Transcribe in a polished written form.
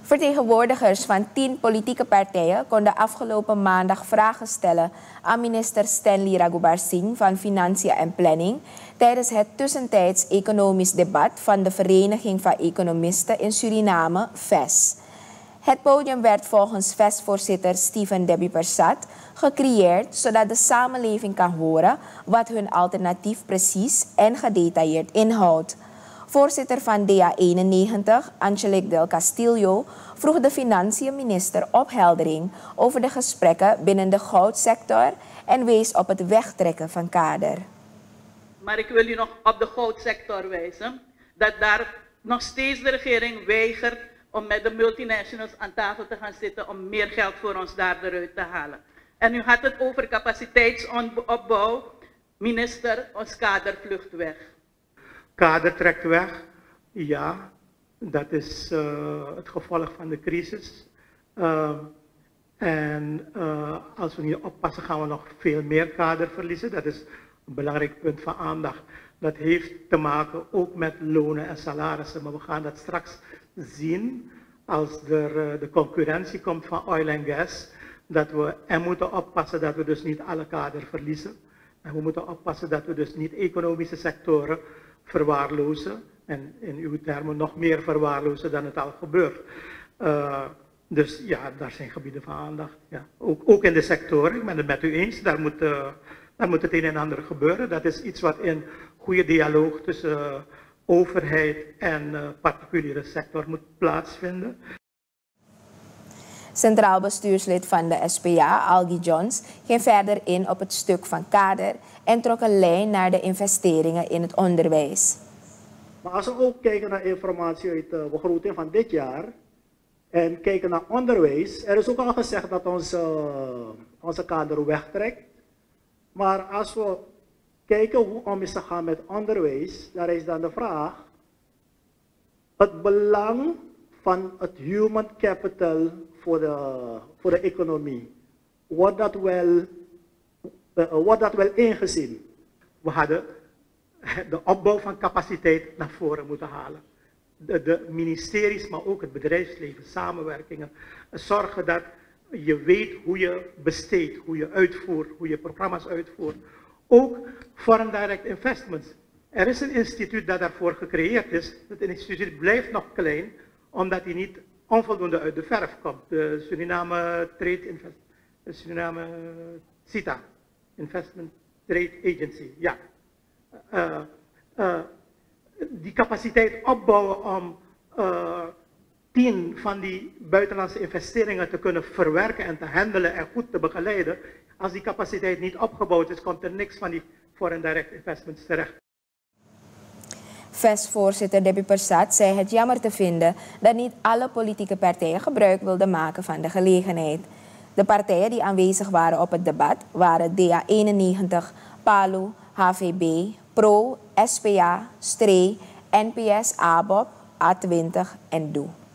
Vertegenwoordigers van 10 politieke partijen konden afgelopen maandag vragen stellen aan minister Stanley Raghubar-Singh van Financiën en Planning tijdens het tussentijds economisch debat van de Vereniging van Economisten in Suriname, VES. Het podium werd volgens VES-voorzitter Steven Debbie Persat gecreëerd zodat de samenleving kan horen wat hun alternatief precies en gedetailleerd inhoudt. Voorzitter van DA91, Angelique Del Castillo, vroeg de financiën-minister opheldering over de gesprekken binnen de goudsector en wees op het wegtrekken van kader. Maar ik wil u nog op de goudsector wijzen dat daar nog steeds de regering weigert om met de multinationals aan tafel te gaan zitten om meer geld voor ons daar eruit te halen. En u had het over capaciteitsopbouw. Minister, ons kader vlucht weg. Kader trekt weg, ja, dat is het gevolg van de crisis. Als we niet oppassen gaan we nog veel meer kader verliezen. Dat is een belangrijk punt van aandacht. Dat heeft te maken ook met lonen en salarissen, maar we gaan dat straks zien als er de concurrentie komt van oil en gas. Dat we moeten oppassen dat we dus niet alle kader verliezen. En we moeten oppassen dat we dus niet economische sectoren verwaarlozen en in uw termen nog meer verwaarlozen dan het al gebeurt. Dus ja, daar zijn gebieden van aandacht. Ja. Ook in de sectoren, ik ben het met u eens, daar moet het een en ander gebeuren. Dat is iets wat in goede dialoog tussen overheid en particuliere sector moet plaatsvinden. Centraal bestuurslid van de SPA, Algie Johns, ging verder in op het stuk van kader en trok een lijn naar de investeringen in het onderwijs. Maar als we ook kijken naar informatie uit de begroting van dit jaar en kijken naar onderwijs, er is ook al gezegd dat onze kader wegtrekt. Maar als we kijken hoe om is te gaan met onderwijs, daar is dan de vraag, het belang van het human capital voor de economie. Wordt dat wel ingezien? We hadden de opbouw van capaciteit naar voren moeten halen. De ministeries, maar ook het bedrijfsleven, samenwerkingen. Zorgen dat je weet hoe je besteedt, hoe je uitvoert, hoe je programma's uitvoert. Ook foreign direct investments. Er is een instituut dat daarvoor gecreëerd is. Het instituut blijft nog klein, omdat hij niet onvoldoende uit de verf komt. De Suriname CITA, Investment Trade Agency, ja. Die capaciteit opbouwen om 10 van die buitenlandse investeringen te kunnen verwerken en te handelen en goed te begeleiden. Als die capaciteit niet opgebouwd is, komt er niks van die foreign direct investments terecht. VES-voorzitter Debbie Persat zei het jammer te vinden dat niet alle politieke partijen gebruik wilden maken van de gelegenheid. De partijen die aanwezig waren op het debat waren DA91, PALU, HVB, PRO, SPA, STREE, NPS, ABOP, A20 en DOE.